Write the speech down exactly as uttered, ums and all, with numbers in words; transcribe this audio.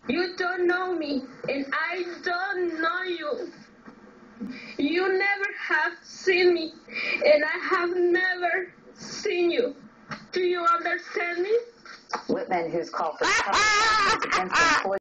You don't know me, and I don't know you. You never have seen me, and I have never seen you. Do you understand me? Whitman, who's called for tough actions against employees.